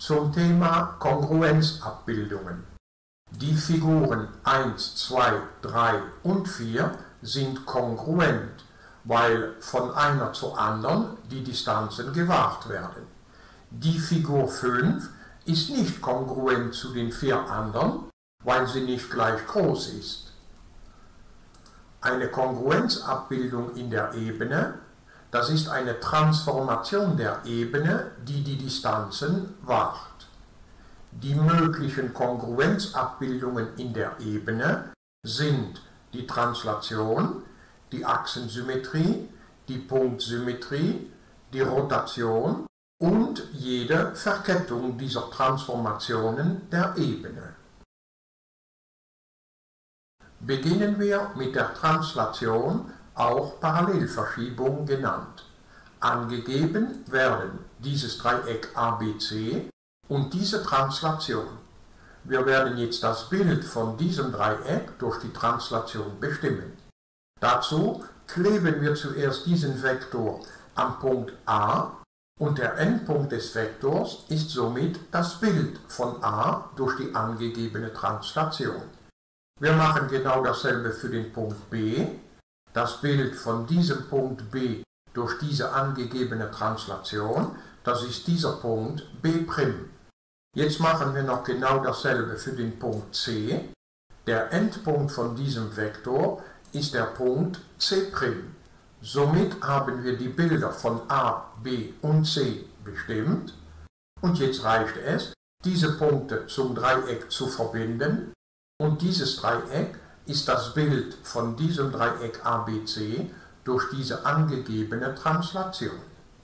Zum Thema Kongruenzabbildungen. Die Figuren 1, 2, 3 und 4 sind kongruent, weil von einer zur anderen die Distanzen gewahrt werden. Die Figur 5 ist nicht kongruent zu den 4 anderen, weil sie nicht gleich groß ist. Eine Kongruenzabbildung in der Ebene, das ist eine Transformation der Ebene, die die Distanzen wahrt. Die möglichen Kongruenzabbildungen in der Ebene sind die Translation, die Achsensymmetrie, die Punktsymmetrie, die Rotation und jede Verkettung dieser Transformationen der Ebene. Beginnen wir mit der Translation, auch Parallelverschiebung genannt. Angegeben werden dieses Dreieck ABC und diese Translation. Wir werden jetzt das Bild von diesem Dreieck durch die Translation bestimmen. Dazu kleben wir zuerst diesen Vektor am Punkt A und der Endpunkt des Vektors ist somit das Bild von A durch die angegebene Translation. Wir machen genau dasselbe für den Punkt B. Das Bild von diesem Punkt B durch diese angegebene Translation, das ist dieser Punkt B'. Jetzt machen wir noch genau dasselbe für den Punkt C. Der Endpunkt von diesem Vektor ist der Punkt C'. Somit haben wir die Bilder von A, B und C bestimmt. Und jetzt reicht es, diese Punkte zum Dreieck zu verbinden. Und dieses Dreieck ist das Bild von diesem Dreieck ABC durch diese angegebene Translation.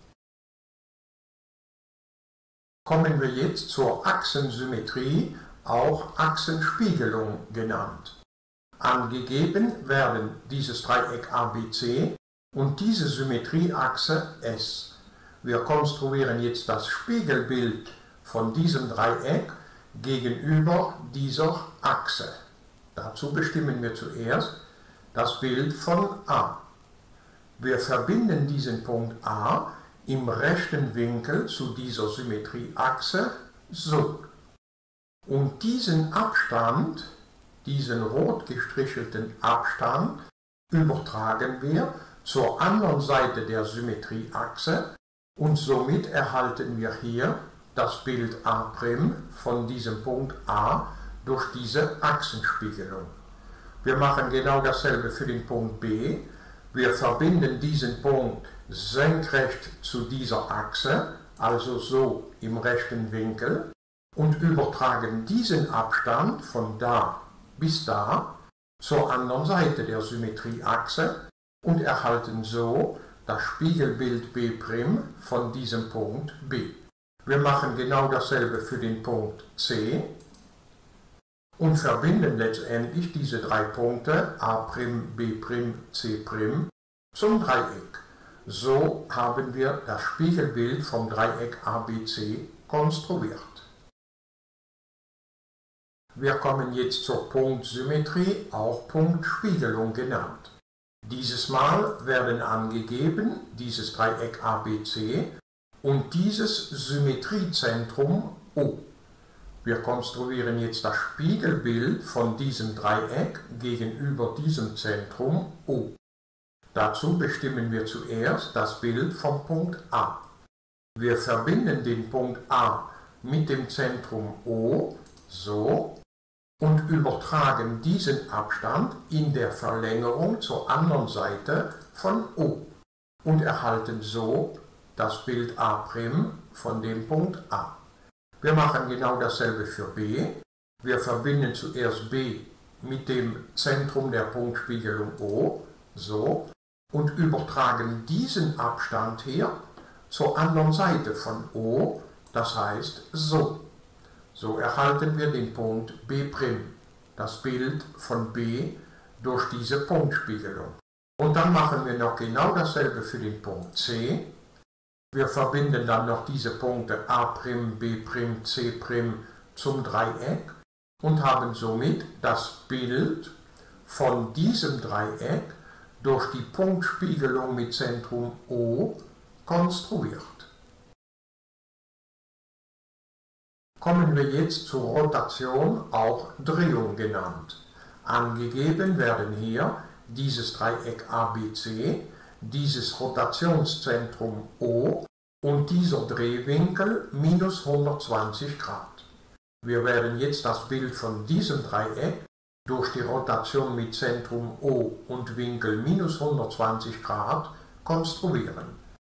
Kommen wir jetzt zur Achsensymmetrie, auch Achsenspiegelung genannt. Angegeben werden dieses Dreieck ABC und diese Symmetrieachse S. Wir konstruieren jetzt das Spiegelbild von diesem Dreieck gegenüber dieser Achse. Dazu bestimmen wir zuerst das Bild von A. Wir verbinden diesen Punkt A im rechten Winkel zu dieser Symmetrieachse so. Und diesen Abstand, diesen rot gestrichelten Abstand, übertragen wir zur anderen Seite der Symmetrieachse und somit erhalten wir hier das Bild A' von diesem Punkt A durch diese Achsenspiegelung. Wir machen genau dasselbe für den Punkt B. Wir verbinden diesen Punkt senkrecht zu dieser Achse, also so im rechten Winkel, und übertragen diesen Abstand von da bis da zur anderen Seite der Symmetrieachse und erhalten so das Spiegelbild B' von diesem Punkt B. Wir machen genau dasselbe für den Punkt C und verbinden letztendlich diese 3 Punkte A', B', C' zum Dreieck. So haben wir das Spiegelbild vom Dreieck ABC konstruiert. Wir kommen jetzt zur Punktsymmetrie, auch Punktspiegelung genannt. Dieses Mal werden angegeben dieses Dreieck ABC und dieses Symmetriezentrum O. Wir konstruieren jetzt das Spiegelbild von diesem Dreieck gegenüber diesem Zentrum O. Dazu bestimmen wir zuerst das Bild vom Punkt A. Wir verbinden den Punkt A mit dem Zentrum O, so, und übertragen diesen Abstand in der Verlängerung zur anderen Seite von O und erhalten so das Bild A' von dem Punkt A. Wir machen genau dasselbe für B. Wir verbinden zuerst B mit dem Zentrum der Punktspiegelung O, so, und übertragen diesen Abstand hier zur anderen Seite von O, das heißt so. So erhalten wir den Punkt B', das Bild von B durch diese Punktspiegelung. Und dann machen wir noch genau dasselbe für den Punkt C. Wir verbinden dann noch diese Punkte A', B', C' zum Dreieck und haben somit das Bild von diesem Dreieck durch die Punktspiegelung mit Zentrum O konstruiert. Kommen wir jetzt zur Rotation, auch Drehung genannt. Angegeben werden hier dieses Dreieck ABC, dieses Rotationszentrum O und dieser Drehwinkel minus 120 Grad. Wir werden jetzt das Bild von diesem Dreieck durch die Rotation mit Zentrum O und Winkel minus 120 Grad konstruieren.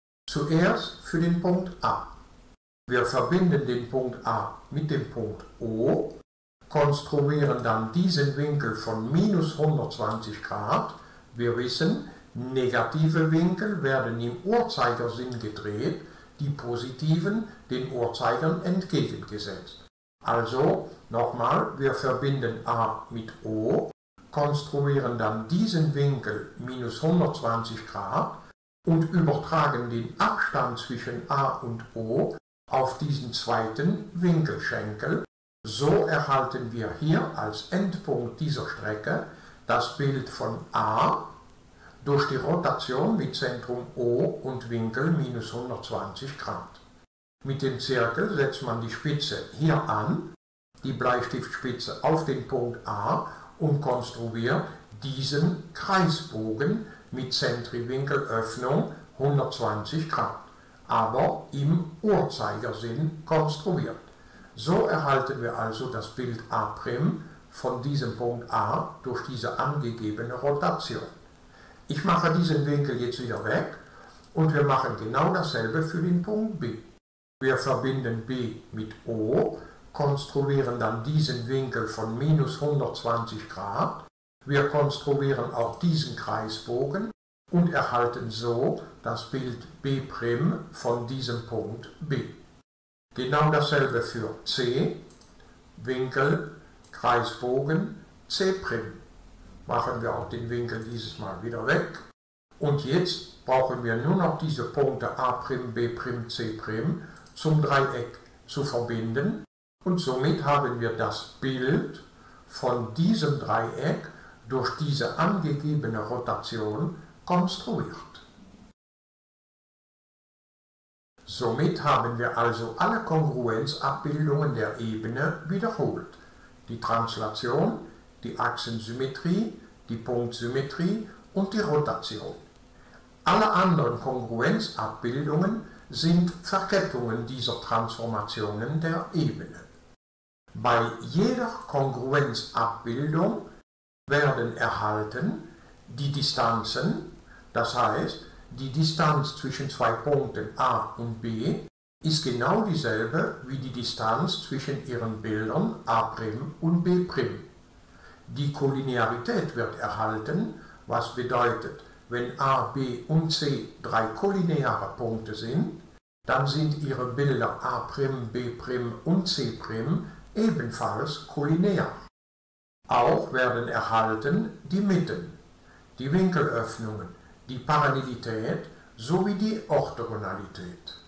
Zuerst für den Punkt A. Wir verbinden den Punkt A mit dem Punkt O, konstruieren dann diesen Winkel von minus 120 Grad. Wir wissen, negative Winkel werden im Uhrzeigersinn gedreht, die positiven den Uhrzeigern entgegengesetzt. Also nochmal, wir verbinden A mit O, konstruieren dann diesen Winkel minus 120 Grad und übertragen den Abstand zwischen A und O auf diesen zweiten Winkelschenkel. So erhalten wir hier als Endpunkt dieser Strecke das Bild von A durch die Rotation mit Zentrum O und Winkel minus 120 Grad. Mit dem Zirkel setzt man die Spitze hier an, die Bleistiftspitze auf den Punkt A und konstruiert diesen Kreisbogen mit Zentriwinkelöffnung 120 Grad, aber im Uhrzeigersinn konstruiert. So erhalten wir also das Bild A' von diesem Punkt A durch diese angegebene Rotation. Ich mache diesen Winkel jetzt wieder weg und wir machen genau dasselbe für den Punkt B. Wir verbinden B mit O, konstruieren dann diesen Winkel von minus 120 Grad. Wir konstruieren auch diesen Kreisbogen und erhalten so das Bild B' von diesem Punkt B. Genau dasselbe für C, Winkel, Kreisbogen, C'. Machen wir auch den Winkel dieses Mal wieder weg. Und jetzt brauchen wir nur noch diese Punkte A', B', C' zum Dreieck zu verbinden. Und somit haben wir das Bild von diesem Dreieck durch diese angegebene Rotation konstruiert. Somit haben wir also alle Kongruenzabbildungen der Ebene wiederholt. Die Translation, die Achsensymmetrie, die Punktsymmetrie und die Rotation. Alle anderen Kongruenzabbildungen sind Verkettungen dieser Transformationen der Ebene. Bei jeder Kongruenzabbildung werden erhalten die Distanzen, das heißt, die Distanz zwischen zwei Punkten A und B ist genau dieselbe wie die Distanz zwischen ihren Bildern A' und B'. Die Kollinearität wird erhalten, was bedeutet, wenn A, B und C drei kollineare Punkte sind, dann sind ihre Bilder A', B' und C' ebenfalls kollinear. Auch werden erhalten die Mitten, die Winkelöffnungen, die Parallelität sowie die Orthogonalität.